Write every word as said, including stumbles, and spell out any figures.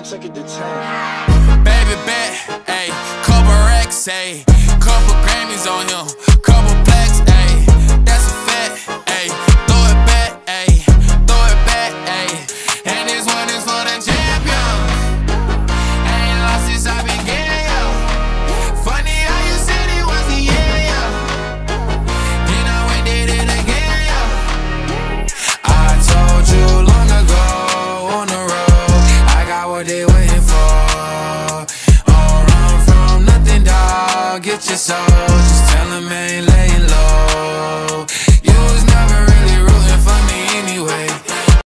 took it to ten. Baby bet, ayy, couple racks, ayy, couple Grammys on him, couple plaques, ayy, that's a fact, ayy, throw it back, ayy, throw it back, ayy, and this one is for the champion. I ain't lost since I began, yo. Funny how you said it was the year, yo. Then I went did it again, yo. I told you long ago on the road, I got what they waiting for. Get your soul, just tell him ain't